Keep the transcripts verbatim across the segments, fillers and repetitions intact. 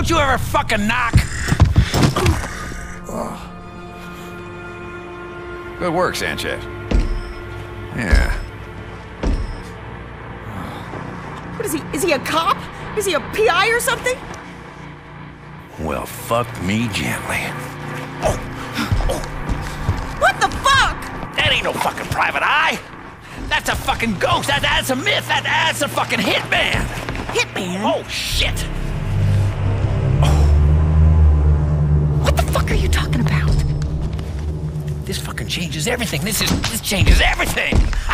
Don't you ever fucking knock? Oh. Good work, Sanchez. Yeah. What is he? Is he a cop? Is he a P I or something? Well, fuck me gently. Oh, oh. What the fuck? That ain't no fucking private eye. That's a fucking ghost. That, that's a myth. That, that's a fucking hitman. Hitman? Oh, shit. What the fuck are you talking about? This fucking changes everything. This is, this changes everything.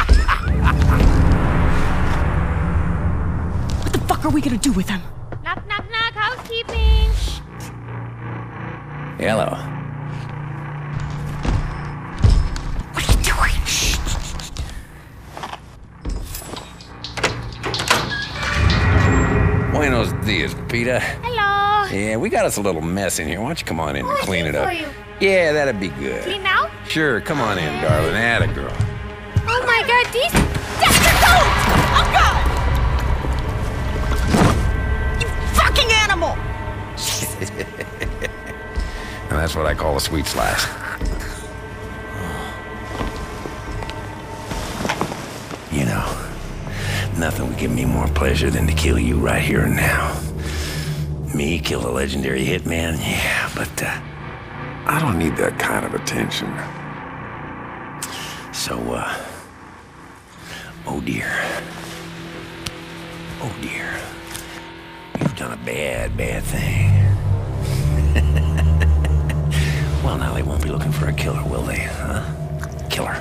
What the fuck are we gonna do with him? Knock, knock, knock, housekeeping. Hello. What are you doing? Shh. Buenos dias, Peter. Hello. Yeah, we got us a little mess in here. Why don't you come on in and Oh, clean it for up? you. Yeah, that'd be good. Clean now? Sure, come on in, darling. Atta girl. Oh my god, these... That's the goat! Oh god! You fucking animal! And that's what I call a sweet slice. You know, nothing would give me more pleasure than to kill you right here and now. Me kill a legendary hitman? Yeah, but, uh... I don't need that kind of attention. So, uh... oh dear. Oh dear. You've done a bad, bad thing. Well, now they won't be looking for a killer, will they, huh? Killer.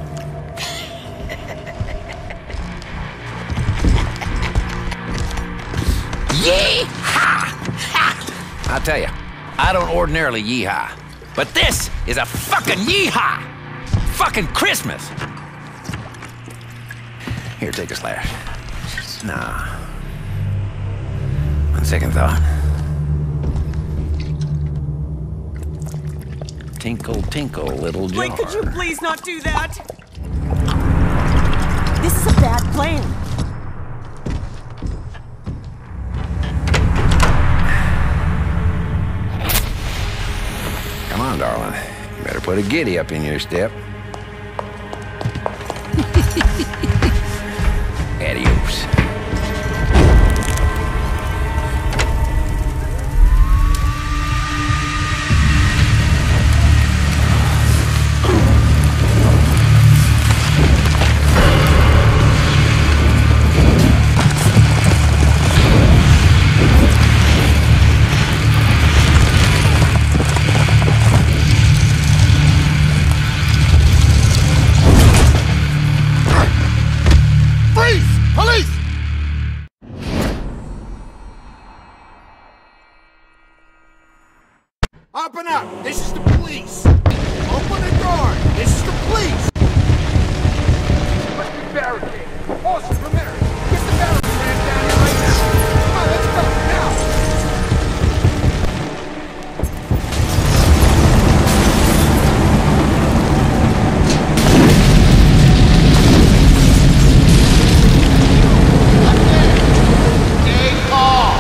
Yee-haw! Ha! I'll tell you, I don't ordinarily yee-haw, but this is a fucking yee-haw! Fucking Christmas! Here, take a slash. Nah. On second thought. Tinkle, tinkle, little jar. Blake, could you please not do that? This is a bad plan. Come on, darling. You better put a giddy up in your step. Adios. Open up! This is the police! Open the door! This is the police! What's the barricade? Awesome, Ramirez! Get the barricade down here right now! Come on, let's go, now! Stay calm!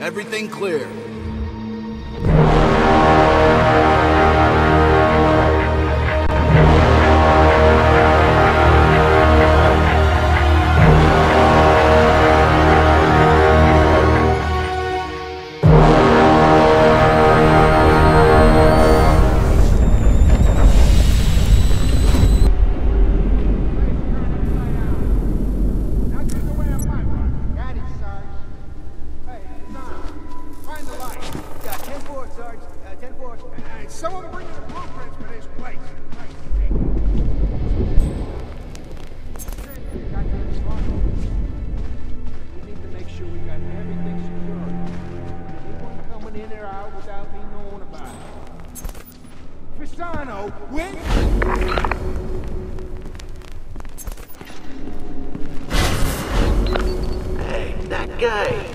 Everything clear. Someone bring the blueprints for this place. We need to make sure we got everything secure. Anyone coming in or out without me knowing about it. Fasano, when? Hey, that guy.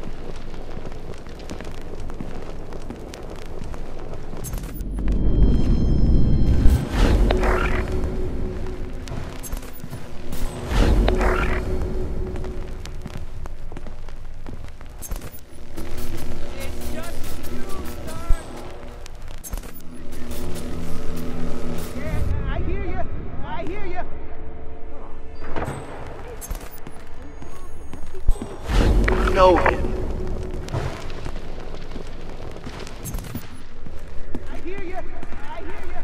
Know him. I hear you. I hear you.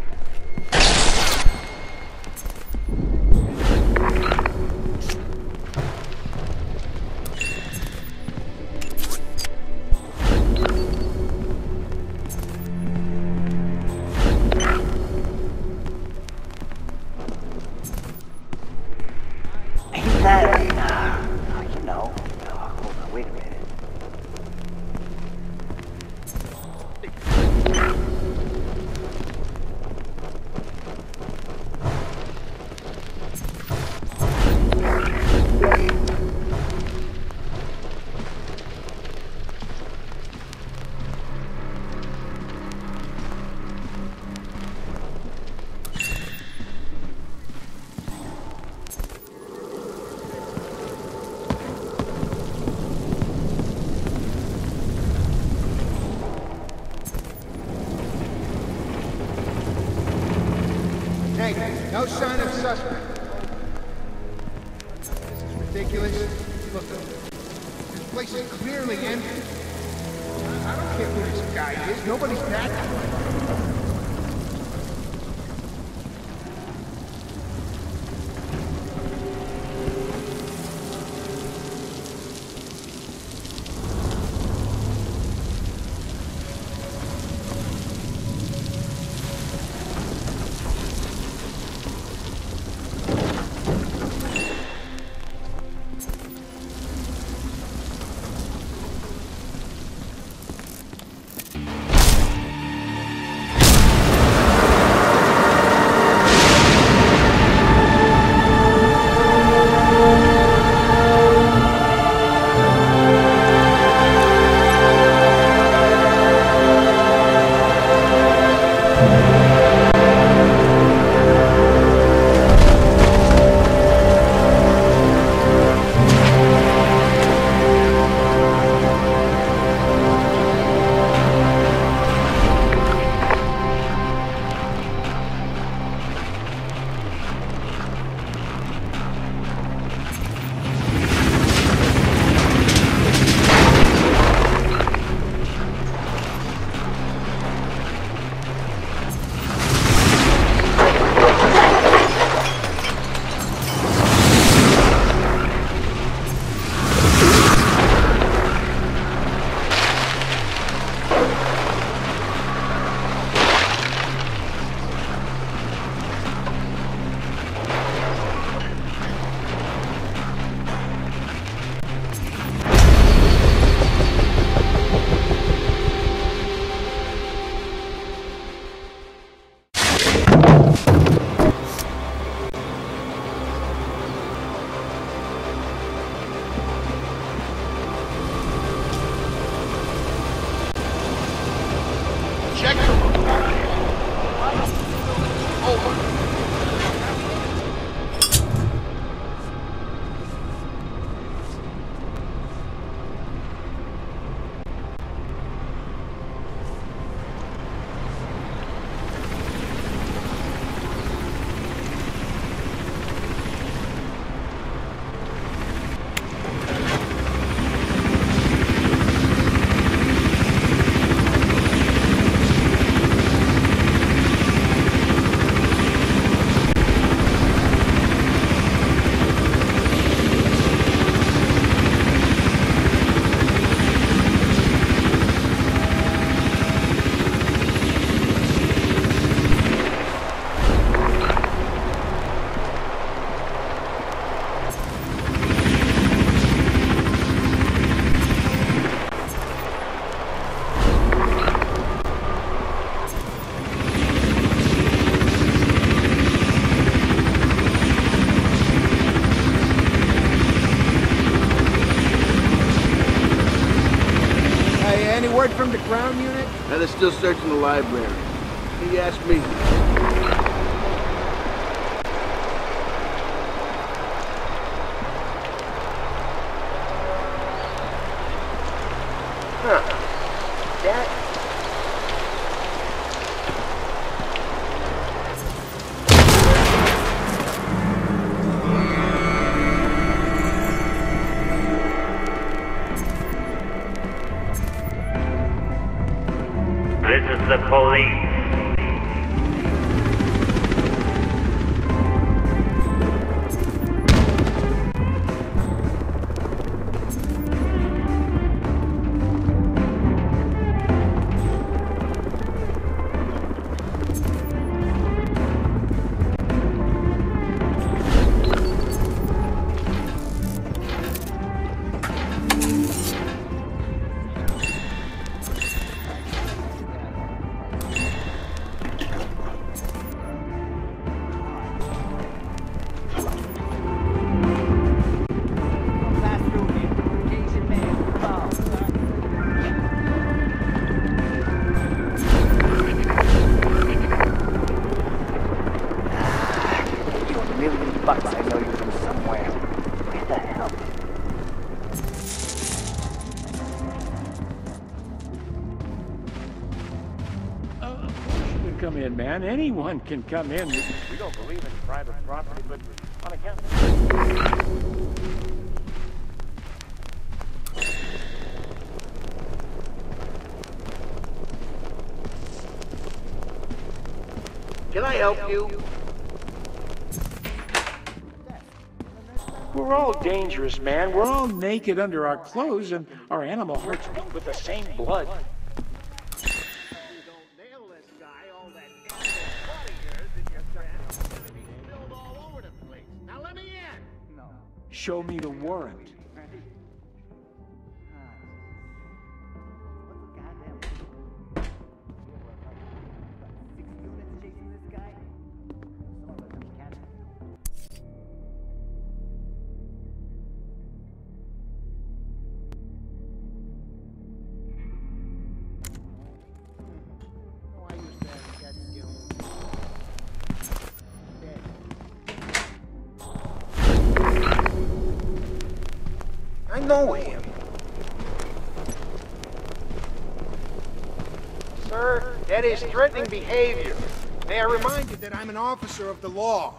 Ain't that, uh, you know, uh, hold on, wait a minute. Hey, no sign of suspect. This is ridiculous. Look, this place is clearly empty. I, I don't care who this guy is. Nobody's back. Now they're still searching the library. He asked me. Huh. That... This is the police. Bucks, I know you from somewhere. Where the hell? Uh, of course you can come in, man. Anyone can come in. We don't believe in private property, but on account of... Can I help you? We're all dangerous, man. We're all naked under our clothes, and our animal hearts beat with the same blood. Show me the warrant. I know him. Sir, that is threatening behavior. May I remind you that I'm an officer of the law.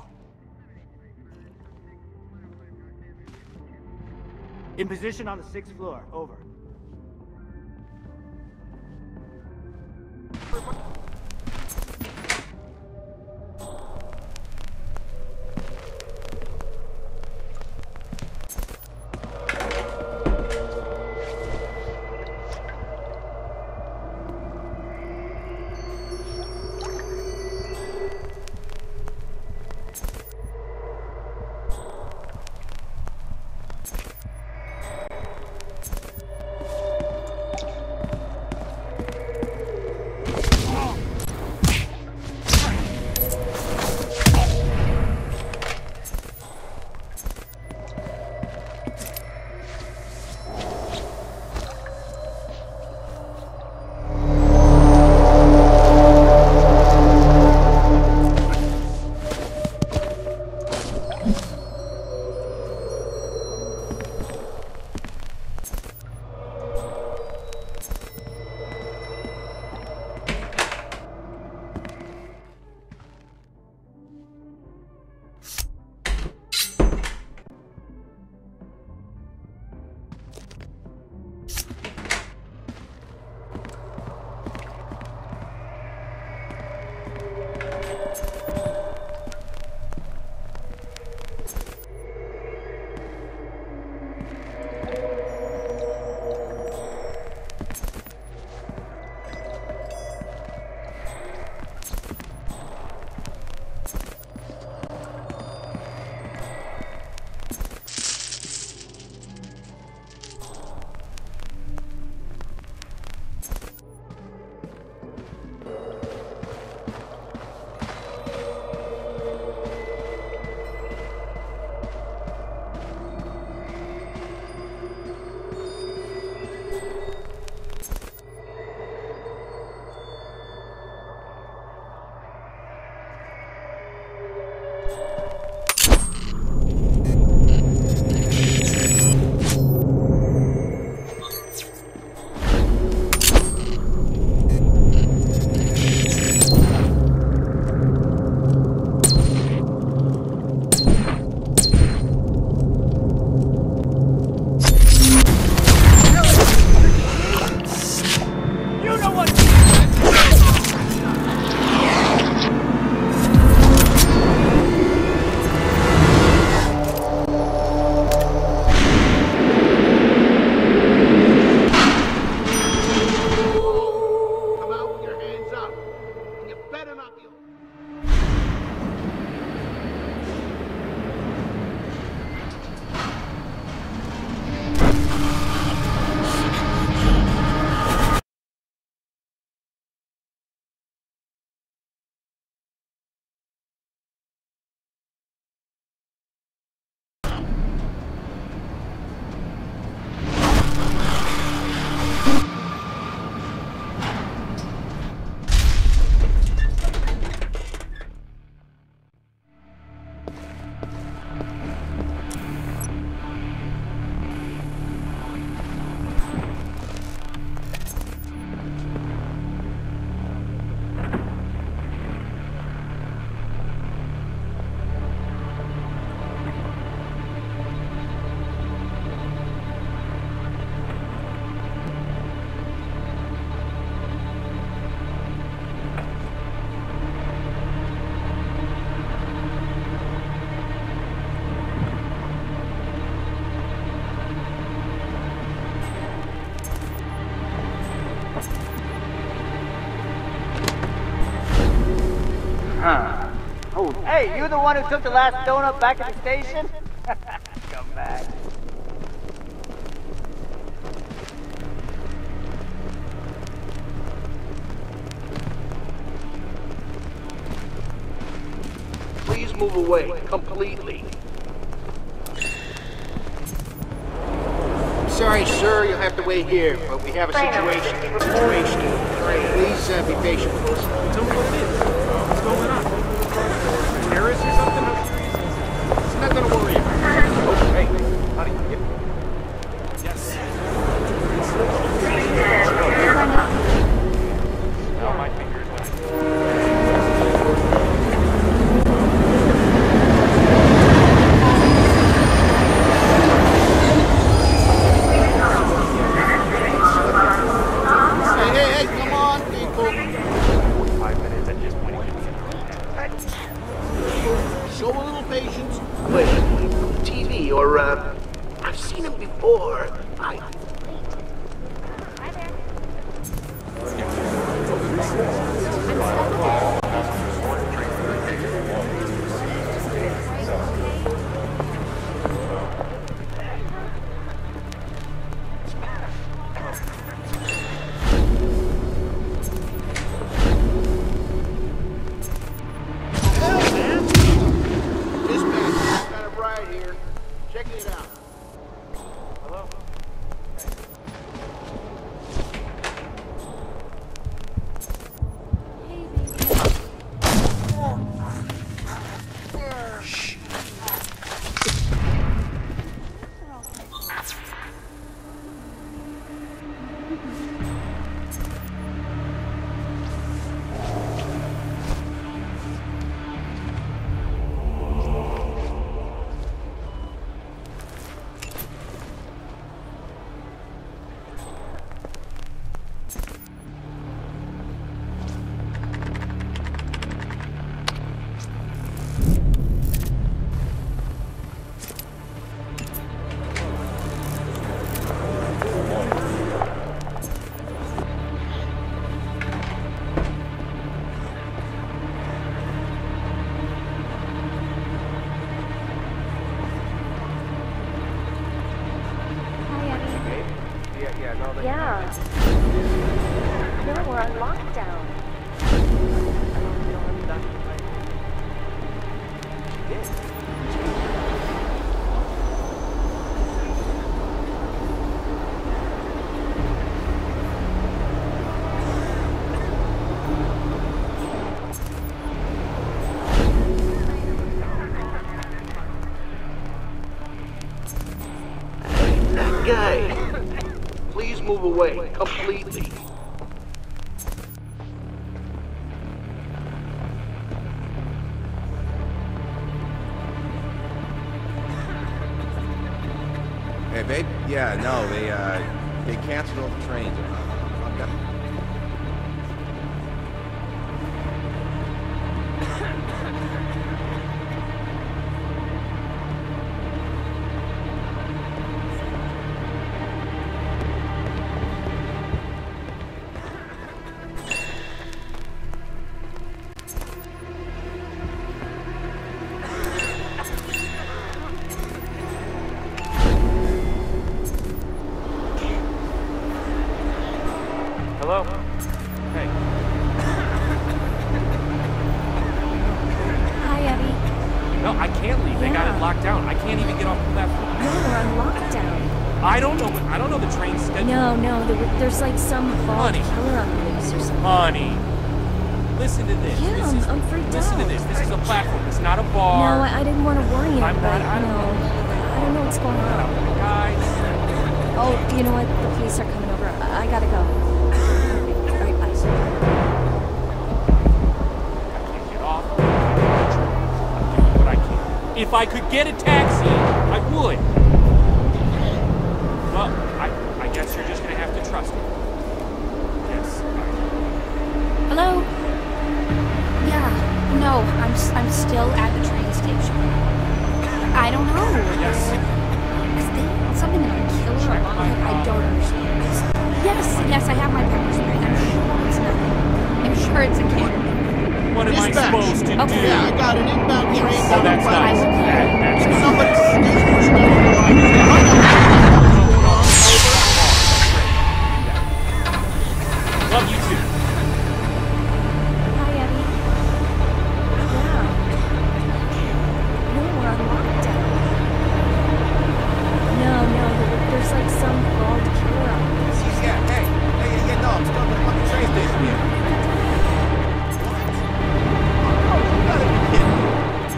In position on the sixth floor. Over. you the one who took the last donut back at the station? Come back. Please move away completely. Sorry, sir, you'll have to wait here, but we have a situation. Situation. Please uh, be patient with us. Tell me what it is. What's going on? Terrorists or something? It's nothing to worry about. Okay. How do you get? Yes. Now my fingers. Show a little patience. Wait, T V or, uh, I've seen him before. I... Hi there. Yeah. No, we're on lockdown. That guy. Please move away completely. Hey, babe? Yeah, no, they, uh, they canceled all the trains. I've got... Hello? Hey. Hi, Abby. No, I can't leave. They got it locked down. I can't even get off the platform. No, we're on lockdown. I don't know. What, I don't know the train schedule. No, no, there, there's like some bald Honey. killer on the loose or something. Honey, listen to this. Yeah, this I'm, is, I'm freaked listen out. to this. This is a platform. It's not a bar. No, I, I didn't want to worry him, I'm but, not- I you don't know, I don't know what's going on. Guys. Oh, you know what? The police are coming over. I, I gotta go. All right, bye. Get off. I'm doing what I can. If I could get a taxi, I would. Well, I, I guess you're just gonna have to trust me. Yes. Hello? Yeah, no, I'm, s- I'm still at the train station. I don't know. Yes. Is there something that a killer or I, I don't understand. Yes, yes, I have my pepper spray. I'm sure it's nothing. I'm sure it's a kid. What am I Dispatch. supposed to Okay. do? Yeah, I got an inbound train Yes. Oh, down that's the nice. pipe. That, that's nice. Somebody is pushing down the line. Find out what's going on. Over. Love you too. Hi, Eddie. Yeah. No, we're on lockdown. No, no, there- there's like some bald killer out there. Yeah, hey, hey, yeah, yeah, no, I'm stuck at the fucking train station here. Oh, you gotta be kidding me.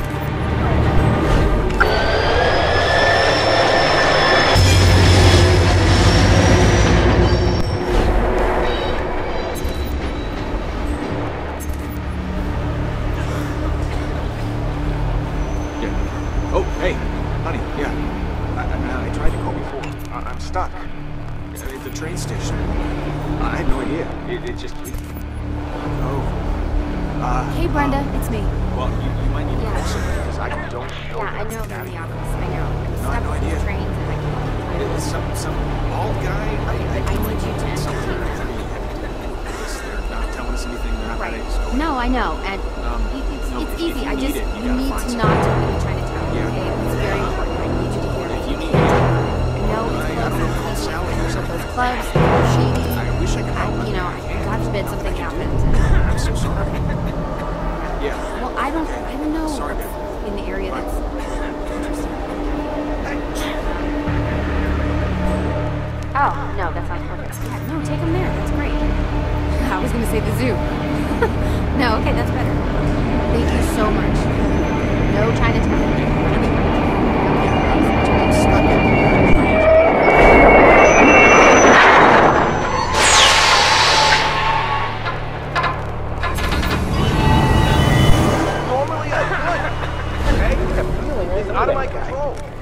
Yeah. Oh, hey, honey, yeah. I, I, I tried to call before. I, I'm stuck. At the train station. I had no idea. It, it just... It, oh. Uh, Hey, Brenda, it's me. well, you, you might need to Yeah. call somebody because I don't know. Yeah, I know that. I'm in the office. I know. I'm No, I stuck had no with idea. these trains and I can't. It's some, some bald guy. I, I, I need you to something. entertain me. They're not telling us anything. They're not Right. letting us go. No, I know, and Um, it- it's, no, it's if- if easy. you I need just it, you you gotta need find to something. not tell me to Chinatown. Yeah. Okay, it's very important. I need you to hear If me. you need I it, know I, I don't know, call it's Sally or close. something. Those clubs, they're shady. I wish I could I, help. you know, I can't. God forbid something happened. I'm so sorry. Yeah. Well, I don't, I don't know Sorry, man. in the area that's interesting. Oh, no, that sounds perfect. Yeah, no, take them there. That's great. I was gonna say the zoo. No, okay, that's better. Thank you so much. No Chinatown. I'm stuck in the Normally I would. Okay? The feeling is out of my control.